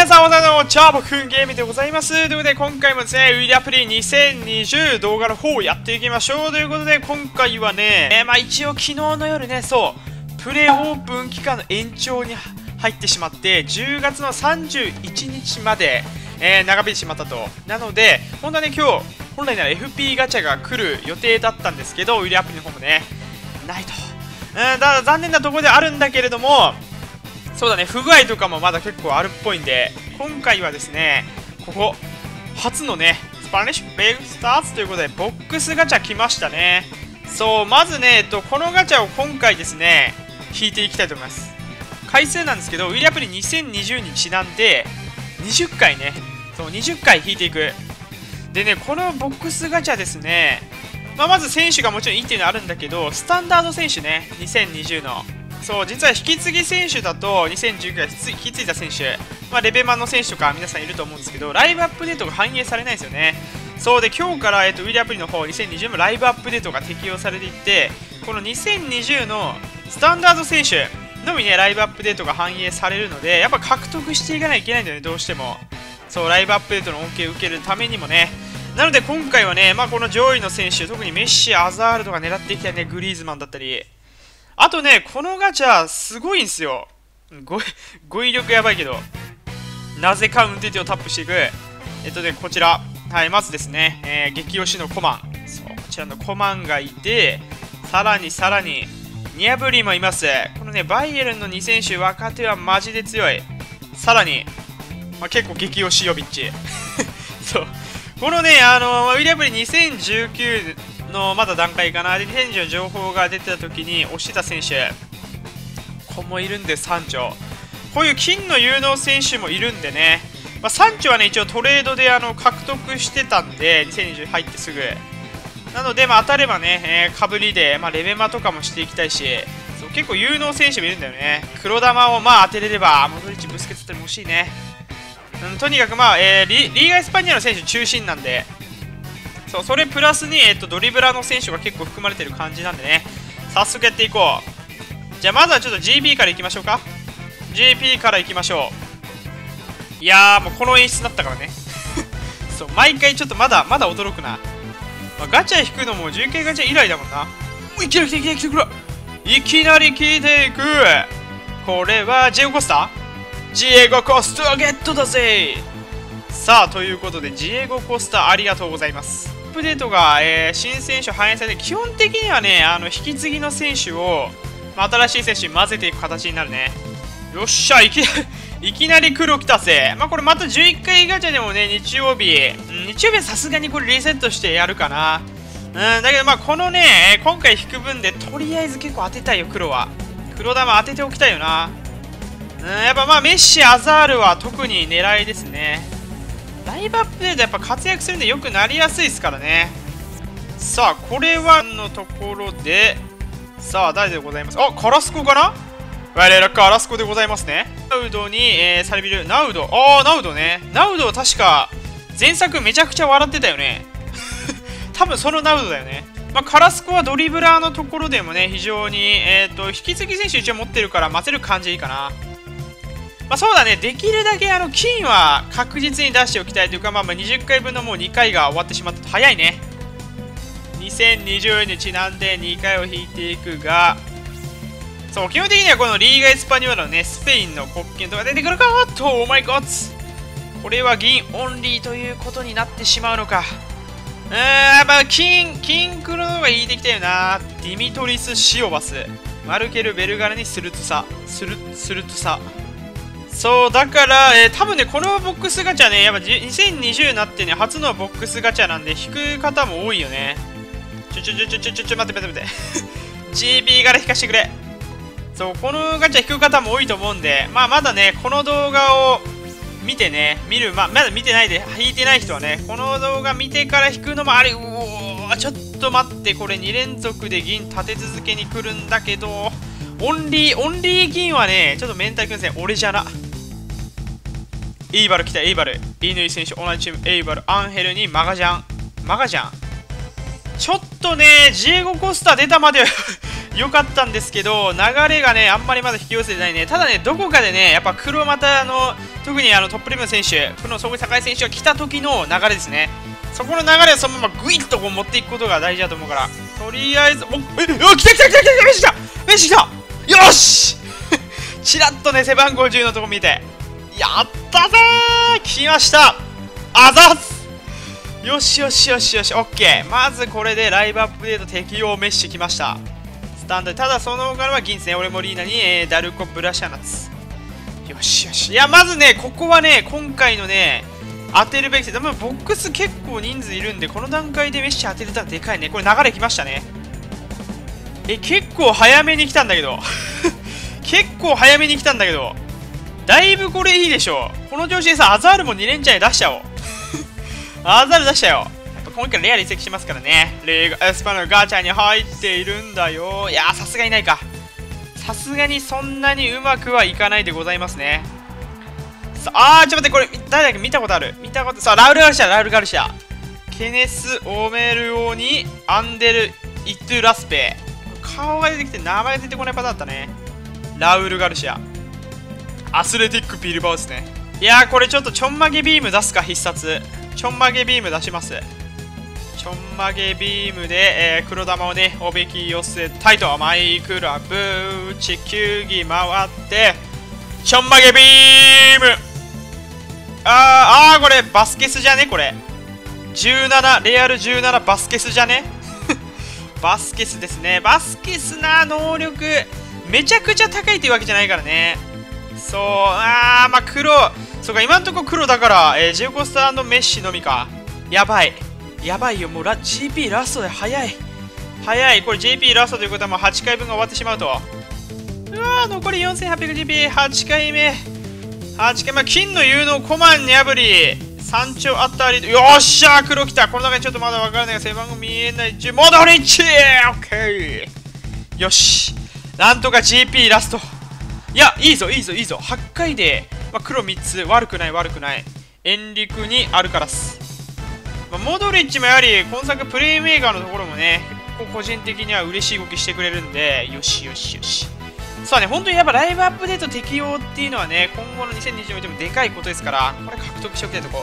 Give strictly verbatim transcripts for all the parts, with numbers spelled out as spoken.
さんおはようございます。チャーボくんゲームでございます。ということで、今回もですね、ウィリアプリにせんにじゅう動画の方をやっていきましょう。ということで、今回はね、えー、まあ一応昨日の夜ね、そう、プレイオープン期間の延長に入ってしまって、じゅうがつのさんじゅういちにちまで、えー、長引いてしまったと。なので、本当はね、今日、本来なら エフピー ガチャが来る予定だったんですけど、ウィリアプリの方もね、ないと。うん、だ残念なところであるんだけれども、そうだね、不具合とかもまだ結構あるっぽいんで、今回はですね、ここ、初のね、スパニッシュベールスターツということで、ボックスガチャ来ましたね。そう、まずね、えっと、このガチャを今回ですね、引いていきたいと思います。回数なんですけど、ウィリアプリにせんにじゅうにちなんで、にじゅっかいね、そう、にじゅっかい引いていく。でね、このボックスガチャですね、まあ、まず選手がもちろんいいっていうのはあるんだけど、スタンダード選手ね、にせんにじゅうの。そう、実は引き継ぎ選手だとにせんじゅうきゅう引き継いだ選手、まあ、レベマンの選手とか皆さんいると思うんですけど、ライブアップデートが反映されないんですよね。そうで、今日から、えっと、ウィリアプリの方にせんにじゅうもライブアップデートが適用されていって、このにせんにじゅうのスタンダード選手のみね、ライブアップデートが反映されるので、やっぱ獲得していかないといけないんだよね、どうしても。そう、ライブアップデートの恩恵を受けるためにもね。なので今回はね、まあ、この上位の選手、特にメッシ、アザールとか狙っていきたいね、グリーズマンだったり。あとね、このガチャ、すごいんすよ。語、語彙力やばいけど。なぜか運転手をタップしていく。えっとね、こちら。はい、まずですね、えー、激推しのコマン。そう、こちらのコマンがいて、さらにさらに、ニャブリもいます。このね、バイエルンのに選手、若手はマジで強い。さらに、まあ、結構激推しヨビッチ。そう。このね、あのー、ウィリアプリにせんじゅうきゅうのまだ段階かな。で、にせんじゅうの情報が出てた時に押してた選手、ここもいるんで、さん丁。こういう金の有能選手もいるんでね、まあ、さん丁はね、一応トレードであの獲得してたんで、にせんにじゅう入ってすぐ。なので、まあ、当たればね、えー、かぶりで、まあ、レベマとかもしていきたいし、そう結構有能選手もいるんだよね。黒玉をまあ当てれれば、モドリッチ、ブスケツっても欲しいね。うん、とにかく、まあえー、リ, リーガ・エスパニアの選手中心なんで、そうそれプラスに、えー、とドリブラーの選手が結構含まれてる感じなんでね、早速やっていこう。じゃあまずはちょっと ジーピー からいきましょうか。 ジーピー からいきましょう。いやーもうこの演出だったからね。そう毎回ちょっとまだまだ驚くな、まあ、ガチャ引くのもじゅうかいガチャ以来だもんな。いきなり来て来て来てくれ、いきなり来ていく。これはジェオコスタジエゴ・コスタゲットだぜ。さあということでジエゴ・コスタありがとうございます。アップデートが、えー、新選手反映されて、基本的にはねあの引き継ぎの選手を、まあ、新しい選手に混ぜていく形になるね。よっしゃいきいきなり黒来たぜ。まあこれまたじゅういっかいガチャでもね日曜日、うん、日曜日はさすがにこれリセットしてやるかな。うんだけどまあこのね今回引く分でとりあえず結構当てたいよ。黒は黒玉当てておきたいよな。うん、やっぱまあメッシ、アザールは特に狙いですね。ライブアップデートやっぱ活躍するんでよくなりやすいですからね。さあこれはのところで、さあ誰でございます。あカラスコかな。我らカラスコでございますね。ナウドに、えー、サルビルナウド、ああナウドね。ナウドは確か前作めちゃくちゃ笑ってたよね。多分そのナウドだよね。まあ、カラスコはドリブラーのところでもね非常に、えー、と引き継ぎ選手一応持ってるから混ぜる感じいいかな。まあそうだね、できるだけあの金は確実に出しておきたいというか、まあ、まあにじゅっかいぶんのもうにかいが終わってしまったと。早いね。にせんにじゅうにちなんでにかいを引いていくが、そう基本的にはこのリーガ・エスパニョーラのねスペインの国旗とか出てくるか。おっとオーマイゴッツ、これは銀オンリーということになってしまうのか。うーんやっぱ金金黒の方がいいできたよな。ディミトリス・シオバス、マルケル・ベルガラにスルトゥサスルスルトゥサ。そうだから、えー、多分ねこのボックスガチャねやっぱにせんにじゅうになってね初のボックスガチャなんで引く方も多いよね。ちょちょちょちょちょちょちょ待って待って待って。ジーピー から引かしてくれ。そうこのガチャ引く方も多いと思うんで、まあまだねこの動画を見てね見る、まあ、まだ見てないで引いてない人はねこの動画見てから引くのもあれ。うおーちょっと待って、これに連続で銀立て続けに来るんだけど、オンリーオンリー銀はねちょっとメンタルくんせん俺じゃな。エイバル来た。エイバル乾選手同じチーム。エイバルアンヘルにマガジャンマガジャン。ちょっとねジエゴ・コスタ出たまで良かったんですけど、流れがね、あんまりまだ引き寄せてないね。ただね、どこかでね、やっぱ黒またあの、特にあのトップレベルの選手、黒の総合高い選手が来た時の流れですね。そこの流れをそのままグイッとこう持っていくことが大事だと思うから、とりあえず、お、え、お、来た来た来た来た来た、メッシ来たメッシ来たよーしチラッとね、背番号じゅうのとこ見て、やったぜー来ましたあざっすよしよしよしよし、オッケー。まずこれでライブアップデート適用メッシ来ました。スタンドで、ただその他は銀ですね。俺もリーナに、えー、ダルコ・ブラシャナツ。よしよし。いや、まずね、ここはね、今回のね、当てるべきで、でもボックス結構人数いるんで、この段階でメッシ当てれたらでかいね。これ流れ来ましたね。え、結構早めに来たんだけど。結構早めに来たんだけど。だいぶこれいいでしょ。この調子でさ、アザールもに連チャンで出しちゃおう。アザール出したよ。やっぱ今回レアで移籍しますからね。レーガエスパのガチャに入っているんだよ。いやー、さすがにないか。さすがにそんなにうまくはいかないでございますね。さあー、ちょっと待って、これ、誰だっけ見たことある。見たこと、さあ、ラウルガルシア、ラウルガルシア。ケネス・オメルオに、アンデル・イトゥ・ラスペ。顔が出てきて名前出てこないパターンだったね。ラウルガルシア。アスレティック・ビルバオですね。いやー、これちょっとちょんまげビーム出すか、必殺。ちょんまげビーム出します。ちょんまげビームで、えー、黒玉をね、おびき寄せたいと。マイクラブ、地球儀回って、ちょんまげビームあー、あー、これバスケスじゃねこれ。じゅうなな、レアルじゅうななバスケスじゃねバスケスですね。バスケスな能力、めちゃくちゃ高いというわけじゃないからね。そう、あー、まあ黒、そうか、今んとこ黒だから、えー、ジェコスター&メッシのみか。やばい。やばいよ、もうラ ジーピー ラストで早い。早い。これ ジェーピー ラストということはもうはちかいぶんが終わってしまうと。うわー、残り よんせんはっぴゃくジーピー、はちかいめ。はちかいめ、金の有能コマンに破り、山頂あたりで、よっしゃー、黒来た。この中にちょっとまだわからないが、背番号見えない。モドリッチオッケーよし。なんとか ジーピー ラスト。いや、いいぞ、いいぞ、いいぞ。はちかいで、まあ、黒みっつ、悪くない、悪くない。エンリクにアルカラス。まあ、モドリッチもやはり、今作プレイメーカーのところもね、結構個人的には嬉しい動きしてくれるんで、よしよしよし。そうだね、本当にやっぱライブアップデート適用っていうのはね、今後のにせんにじゅうよんでもでかいことですから、これ獲得しておきたいとこ。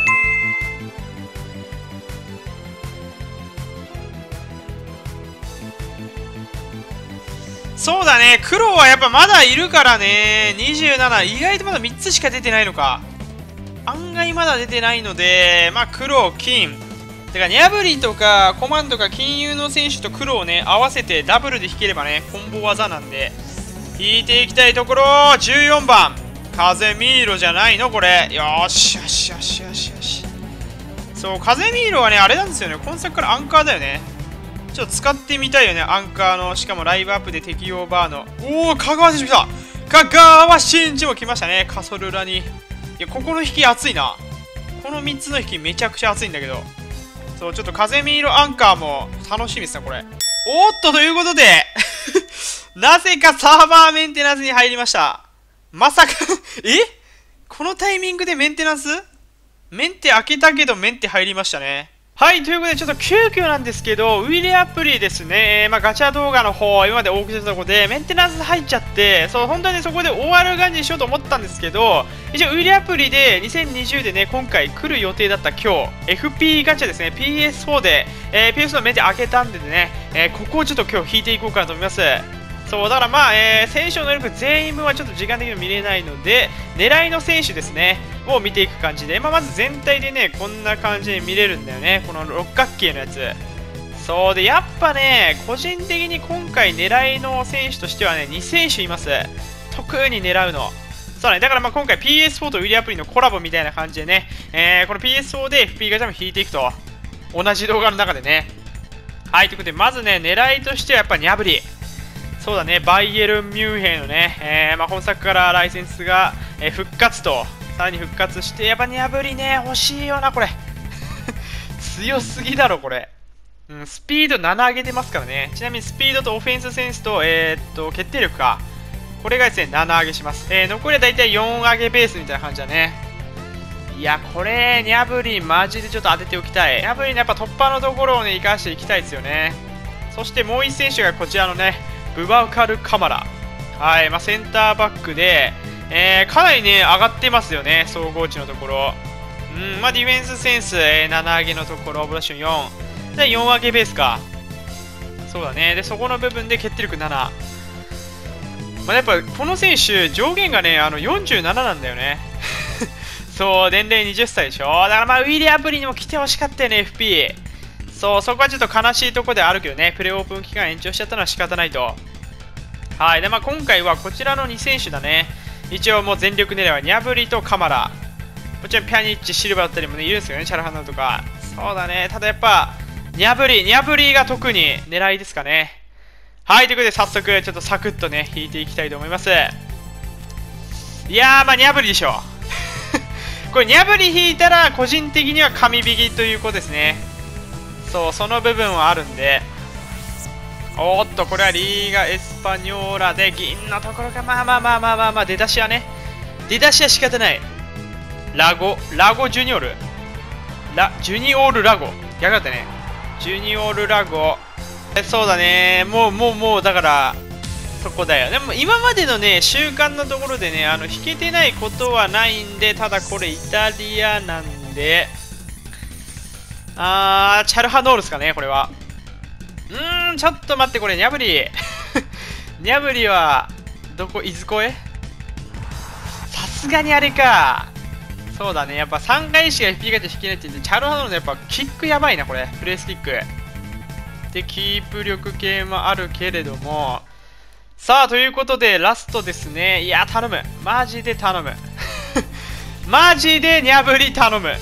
そうだね、黒はやっぱまだいるからね、にじゅうなな、意外とまだみっつしか出てないのか。案外まだ出てないので、まあ黒、金。てか、ニャブリとかコマンとか金融の選手と黒をね、合わせてダブルで引ければね、コンボ技なんで、引いていきたいところ、じゅうよんばん。風ミーロじゃないのこれ。よーしよしよしよしよし。そう、風ミーロはね、あれなんですよね、今作からアンカーだよね。ちょっと使ってみたいよね、アンカーの、しかもライブアップで適用バーの。おー、香川選手来た香川真司も来ましたね、カソルラに。いや、ここの引き熱いな。このみっつの引きめちゃくちゃ熱いんだけど。そう、ちょっと風見色アンカーも楽しみですね、これ。おっと、ということで、なぜかサーバーメンテナンスに入りました。まさかえこのタイミングでメンテナンスメンテ開けたけどメンテ入りましたね。はい、ということで、ちょっと急遽なんですけど、ウィリアプリですね、えー、まあ、ガチャ動画の方、今まで多くしてたところで、メンテナンス入っちゃって、そう、本当にそこで終わる感じにしようと思ったんですけど、一応、ウィリアプリでにせんにじゅうでね、今回来る予定だった今日、エフピー ガチャですね、ピーエスフォー で、えー、ピーエスフォー のメンテ開けたんでね、えー、ここをちょっと今日引いていこうかなと思います。そう、だからまあ、えー、選手の能力全員分はちょっと時間的に見れないので、狙いの選手ですね、を見ていく感じで、まあ、まず全体でね、こんな感じで見れるんだよね、この六角形のやつ。そうで、やっぱね、個人的に今回狙いの選手としてはね、に選手います。特に狙うの。そうね、だからまあ今回 ピーエスフォー とウィリアプリのコラボみたいな感じでね、えー、この ピーエスフォー で エフピー ガチャも引いていくと。同じ動画の中でね。はい、ということで、まずね、狙いとしてはやっぱニャブリ。そうだね、バイエルン・ミュンヘンのね、えーまあ、本作からライセンスが、えー、復活と、さらに復活して、やっぱニャブリね、欲しいよな、これ。強すぎだろ、これ。うん、スピードなな上げてますからね。ちなみにスピードとオフェンスセンスと、えー、っと、決定力か。これがですね、なな上げします。えー、残りはだいたいよん上げベースみたいな感じだね。いや、これ、ニャブリマジでちょっと当てておきたい。ニャブリのやっぱ突破のところをね、生かしていきたいですよね。そしてもう一選手がこちらのね、 ブバカル・カマラ。はい、まあ、センターバックで、えー、かなりね、上がってますよね、総合値のところ。うん、まあ、ディフェンスセンス、えー、なな上げのところ、ポゼッションよん。で、よん上げベースか。そうだね。で、そこの部分で決定力なな。まあ、やっぱ、この選手、上限がね、あの、よんじゅうなななんだよね。そう、年齢はたちでしょ。だからまあ、ウィリアプリにも来てほしかったよね、エフピー。そう、そこはちょっと悲しいところではあるけどね、プレーオープン期間延長しちゃったのは仕方ないと。はい、で、まあ、今回はこちらのに選手だね。一応もう全力狙いはニャブリとカマラ。もちろんピャニッチ、シルバーだったりもね、いるんですよね、チャルハナとか。そうだね、ただやっぱ、ニャブリ、ニャブリが特に狙いですかね。はい、ということで早速、ちょっとサクッとね、引いていきたいと思います。いやー、まあ、ニャブリでしょ。これ、ニャブリ引いたら、個人的には神引きということですね。そう、その部分はあるんで。おーっと、これはリーガ・エスパニョーラで銀のところが、まあまあまあまあまあまあ、出だしはね。出だしは仕方ない。ラゴ、ラゴジュニオール。ラ、ジュニオールラゴ。逆だったね。ジュニオールラゴ。え、そうだね。もう、もう、もう、だから、そこだよ。でも、今までのね、習慣のところでね、あの、弾けてないことはないんで、ただこれ、イタリアなんで、あー、チャルハノールですかね、これは。うーん、ちょっと待って、これ、ニャブリ。ニャブリは、どこ、いずこへさすがにあれか。そうだね、やっぱさんかいしか エフピー ガチャ引けないって言って、チャルハノールのやっぱキックやばいな、これ。プレースキック。で、キープ力系もあるけれども。さあ、ということで、ラストですね。いや、頼む。マジで頼む。マジでニャブリ頼む。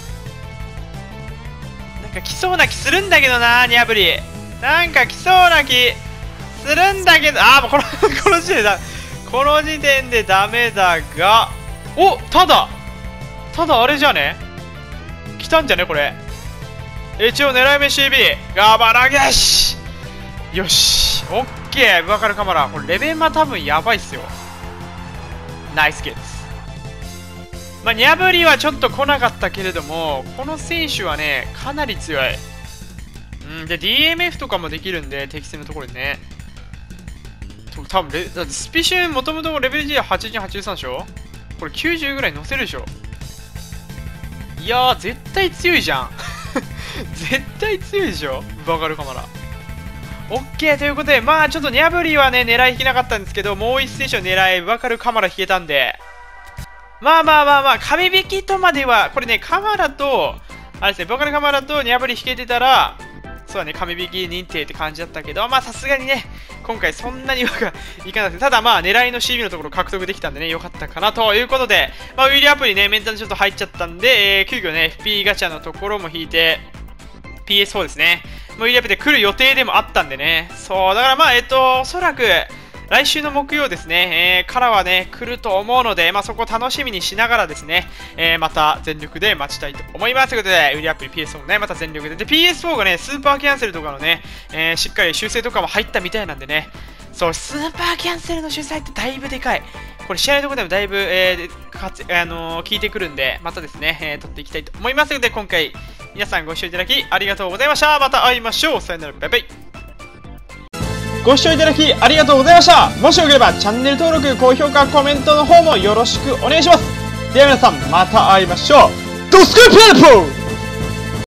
なんか来そうな気するんだけどな、ニャブリ。なんか来そうな気するんだけど、あー、もうこの、この時点でだ、この時点でダメだが、お、ただ、ただあれじゃね来たんじゃねこれ。一応狙い目 シービー、ガバラゲシよし、オッケー、ブバカルカマラ。これレベンマ多分やばいっすよ。ナイスゲッツ。まあ、ニャブリはちょっと来なかったけれども、この選手はね、かなり強い。うん、で、ディーエムエフ とかもできるんで、適正のところでね。多分レだってスピシュンもともとレベル G はちじゅうに、はちじゅうさんでしょ。これきゅうじゅうぐらい乗せるでしょ。いやー、絶対強いじゃん。絶対強いでしょ、ブバカルカマラ。オッケー、ということで、まあちょっとニャブリはね、狙い引けなかったんですけど、もう一選手の狙い、ブバカルカマラ引けたんで、まあまあまあまあ、神引きとまでは、これね、カマラと、あれですね、ブバカルカマラとニャブリ引けてたら、そうだね、神引き認定って感じだったけど、まあさすがにね、今回そんなにうまくいかなくて、ただまあ狙いの シービー のところ獲得できたんでね、よかったかなということで、まあウィリアプリね、メンタルちょっと入っちゃったんで、えー、急遽ね、エフピー ガチャのところも引いて、ピーエスフォー ですね。もうウィリアプリで来る予定でもあったんでね、そう、だからまあ、えっと、おそらく、来週の木曜ですね、えー、からはね、来ると思うので、まあ、そこを楽しみにしながらですね、えー、また全力で待ちたいと思います。ということで、ウィリアプリ ピーエスフォー もね、また全力で。で、ピーエスフォー がね、スーパーキャンセルとかのね、えー、しっかり修正とかも入ったみたいなんでね、そう、スーパーキャンセルの修正ってだいぶでかい。これ試合のところでもだいぶ、えーかつあのー、効いてくるんで、またですね、えー、撮っていきたいと思いますので、今回、皆さんご視聴いただきありがとうございました。また会いましょう。さよなら、バイバイ。ご視聴いただきありがとうございました。もしよければチャンネル登録、高評価、コメントの方もよろしくお願いします。では皆さん、また会いましょう。ドスクープレポー